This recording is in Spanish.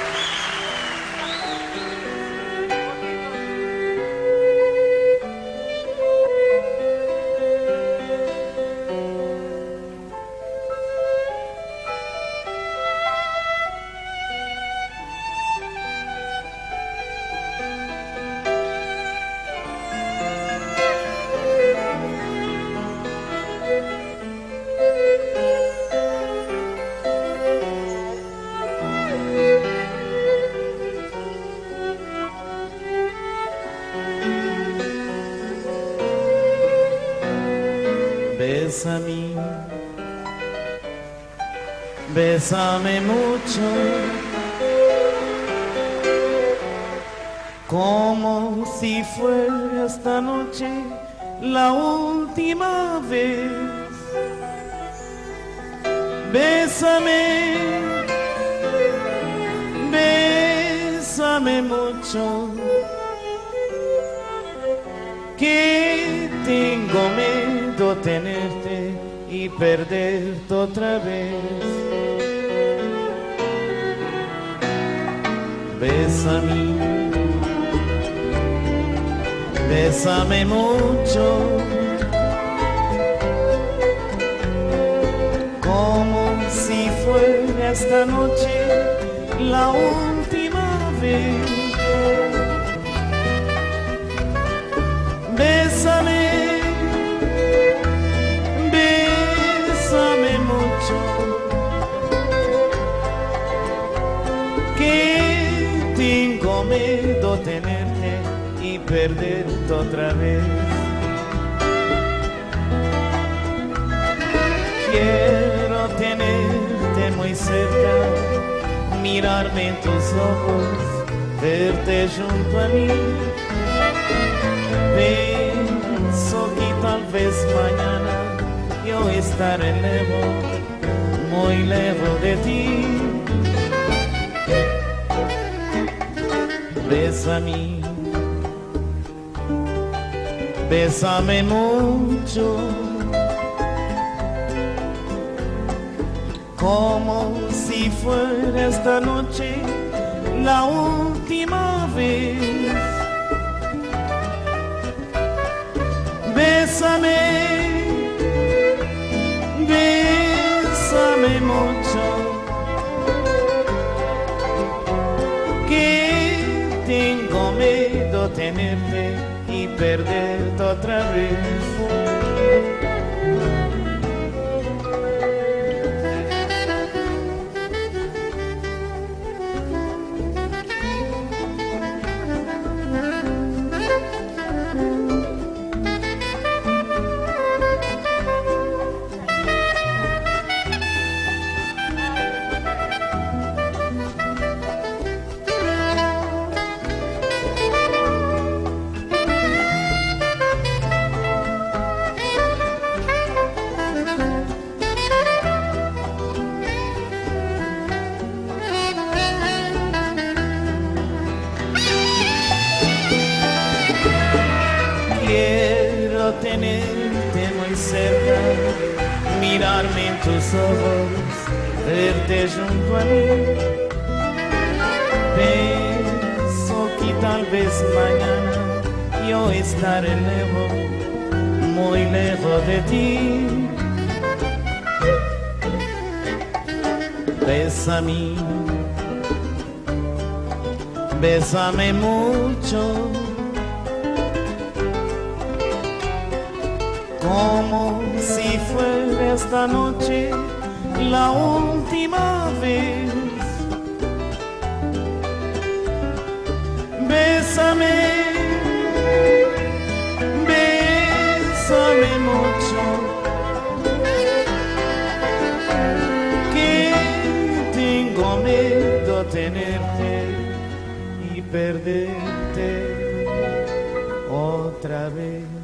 Bésame, bésame mucho, como si fuera esta noche la última vez. Bésame, bésame mucho, que tengo miedo tenerte y perderte otra vez. Bésame, bésame mucho, como si fuera esta noche la última vez. Bésame, bésame mucho, que tengo miedo tenerte y perderte otra vez. Quiero tenerte muy cerca, mirarme en tus ojos, verte junto a mí. Pienso que tal vez mañana yo estaré lejos, muy lejos de ti. Bésame, bésame mucho, como si fuera esta noche la última vez. Bésame, bésame mucho, que tengo miedo tenerte y perderte otra vez. Quiero tenerte muy cerca, mirarme en tus ojos, verte junto a mí. Pienso que tal vez mañana yo estaré lejos, muy lejos de ti. Bésame, bésame mucho, como si fuera esta noche la última vez. Bésame, bésame mucho, que tengo miedo tenerte y perderte otra vez.